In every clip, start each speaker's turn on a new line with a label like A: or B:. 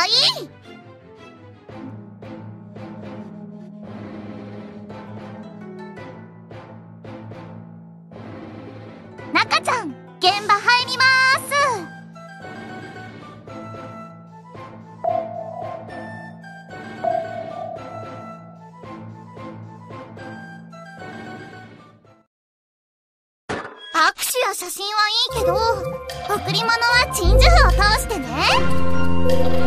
A: わいい。中ちゃん、現場入りまーす。握手や写真はいいけど、贈り物は鎮守符を通してね。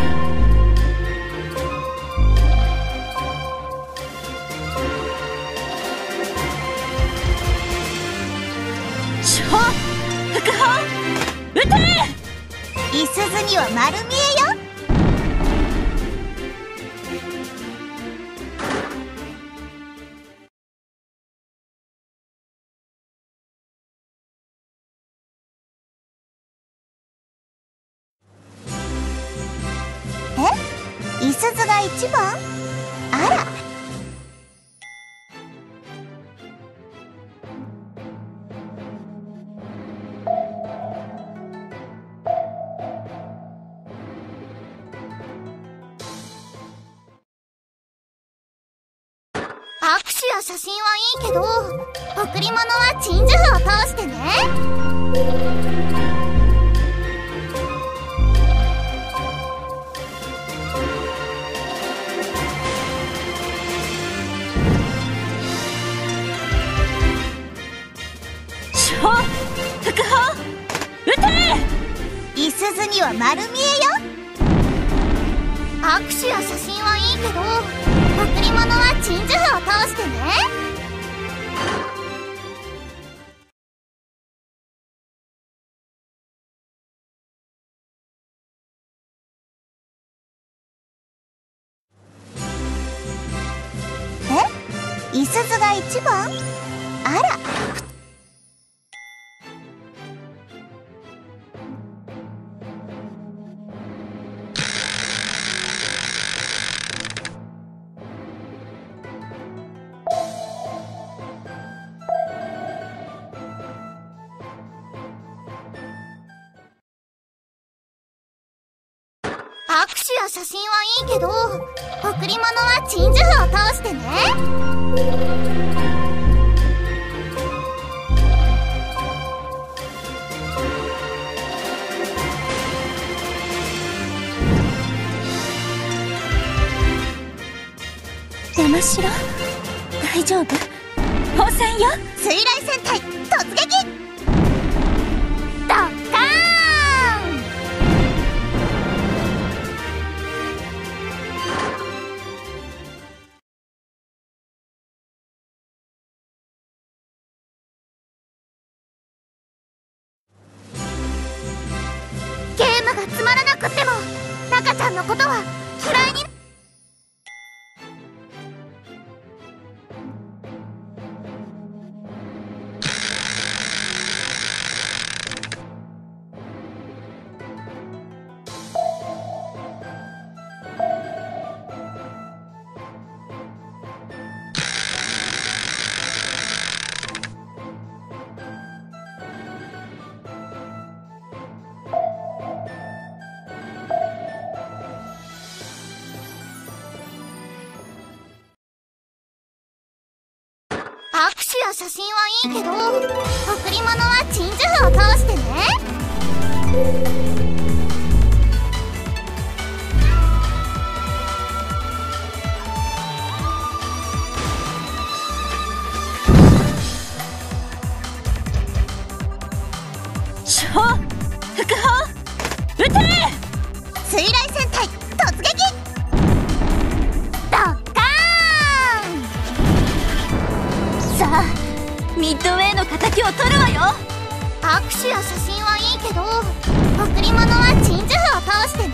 B: 副砲撃て！
A: いすゞには丸見えよ。いすゞが一番？あら。握手や写真はいいけど、贈り物は鎮守符を通してね。
B: 副砲撃て！
A: いすゞには丸見えよ。握手や写真はいいけど、贈り物は鎮守符を通してね。いすゞが一番？あら。握手や写真はいいけど、贈り物は鎮守符を通してね。
B: 山城、大丈夫？放線よ。
A: 水雷戦隊突撃！ドッカーン！ゲームがつまらなくっても、中ちゃんのことは嫌いに。握手や写真はいいけど、贈り物は鎮守符を通してね。
B: 副砲撃て！
A: 水雷戦隊突撃！ドッカーン！
B: さあ、ミッドウェイの敵を取るわよ。
A: 握手や写真はいいけど、贈り物は鎮守符を通してね。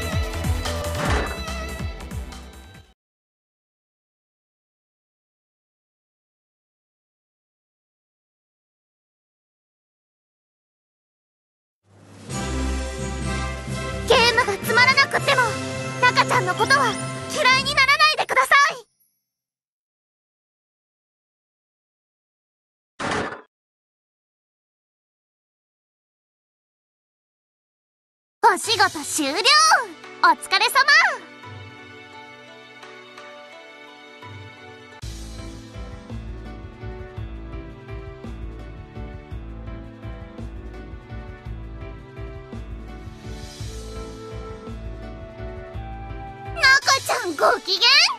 A: ゲームがつまらなくっても、中ちゃんのことは嫌いにならないでください。お仕事終了。 お疲れ様。中ちゃんご機嫌。